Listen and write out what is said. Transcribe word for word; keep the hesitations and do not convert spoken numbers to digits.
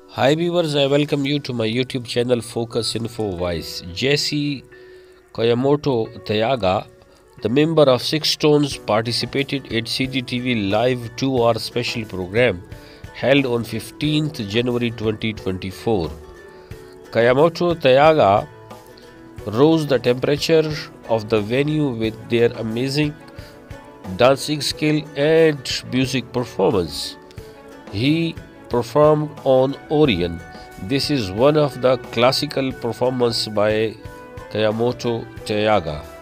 Hi viewers, I welcome you to my YouTube channel Focus Info Voice. Jesse Koyamoto Tayaga, the member of SixTONES, participated at C D T V live two hour special program held on fifteenth January twenty twenty-four. Koyamoto Tayaga rose the temperature of the venue with their amazing dancing skill and music performance. He performed on Orion. This is one of the classical performances by Koyamoto Tayaga.